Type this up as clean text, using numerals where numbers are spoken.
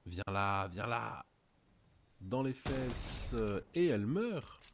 Viens là, viens là. Dans les fesses. Et elle meurt.